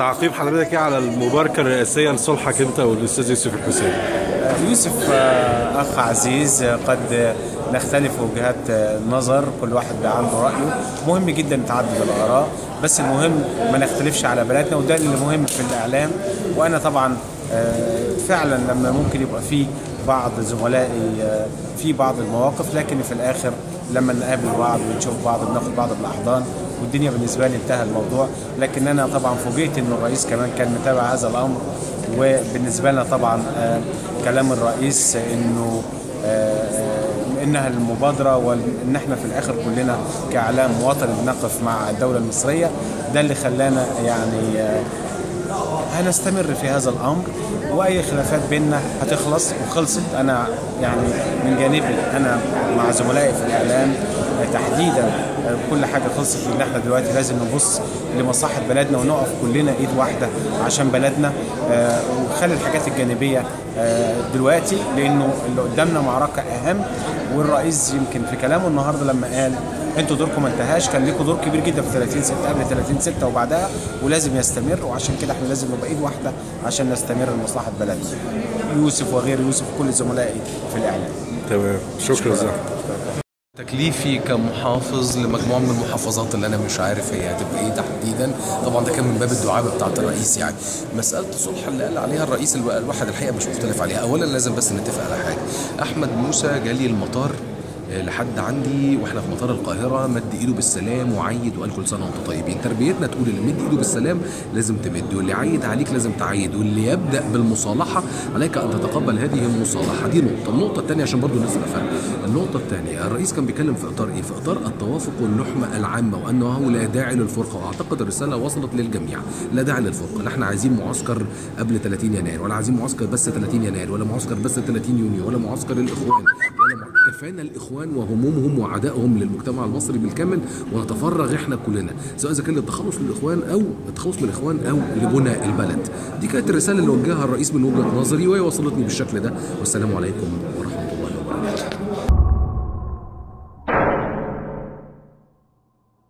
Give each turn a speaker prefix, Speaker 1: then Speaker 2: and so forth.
Speaker 1: تعقيب حضرتك على المباركة الرئاسية لصلحك أنت والأستاذ يوسف الحسين؟
Speaker 2: يوسف أخ عزيز، قد نختلف وجهات نظر، كل واحد بقى عنده رأيه. مهم جدا تعدد الآراء، بس المهم ما نختلفش على بلدنا، وده اللي مهم في الإعلام. وأنا طبعا فعلا لما ممكن يبقى في بعض زملائي في بعض المواقف، لكن في الآخر لما نقابل بعض ونشوف بعض بناخد بعض بالأحضان، والدنيا بالنسبة لي انتهى الموضوع. لكن أنا طبعا فوجئت إن الرئيس كمان كان متابع هذا الأمر، وبالنسبة لنا طبعا كلام الرئيس إنها المبادرة، وإن احنا في الآخر كلنا كإعلام وطني بنقف مع الدولة المصرية، ده اللي خلانا يعني هنستمر في هذا الأمر، وأي خلافات بيننا هتخلص وخلصت. أنا يعني من جانبي أنا مع زملائي في الإعلام تحديدا كل حاجة خلصت، إن احنا دلوقتي لازم نبص لمصلحة بلدنا ونقف كلنا إيد واحدة عشان بلدنا، ونخلي الحاجات الجانبية دلوقتي، لأنه اللي قدامنا معركة أهم. والرئيس يمكن في كلامه النهارده لما قال انتوا دوركم ما انتهاش، كان لكم دور كبير جدا في 30/6 قبل 30/6 وبعدها، ولازم يستمر. وعشان كده احنا لازم نبقى ايد واحده عشان نستمر لمصلحه بلدنا. يوسف وغير يوسف كل زملائي في الاعلام.
Speaker 1: تمام، شكرا.
Speaker 3: تكليفي كمحافظ لمجموعه من المحافظات اللي انا مش عارف هي هتبقى ايه تحديدا، طبعا ده كان من باب الدعابه بتاعه الرئيس. يعني مساله الصلح اللي قال عليها الرئيس الواحد الحقيقه مش مختلف عليها. اولا لازم بس نتفق على حاجه، احمد موسى جالي المطار لحد عندي واحنا في مطار القاهره، مد ايده بالسلام وعيد وقال كل سنه وانتم طيبين. تربيتنا تقول اللي مد ايده بالسلام لازم تمد، واللي يعيد عليك لازم تعيد، واللي يبدا بالمصالحه عليك ان تتقبل هذه المصالحه. دي نقطه. النقطه الثانيه عشان برضه الناس تفهم، النقطه الثانيه الرئيس كان بيتكلم في اطار ايه؟ في اطار التوافق واللحمه العامه، وانه لا داعي للفرقه. واعتقد الرساله وصلت للجميع، لا داعي للفرقه. لا احنا عايزين معسكر قبل 30 يناير، ولا عايزين معسكر بس 30 يناير، ولا معسكر بس 30 يونيو، ولا معسكر الاخوان، كفانا الاخوان وهمومهم وعدائهم للمجتمع المصري بالكامل، ونتفرغ احنا كلنا سواء اذا كان للتخلص للاخوان او التخلص من الاخوان او لبناء البلد. دي كانت الرساله اللي وجهها الرئيس من وجهه نظري، وهي وصلتني بالشكل ده. والسلام عليكم ورحمه الله وبركاته.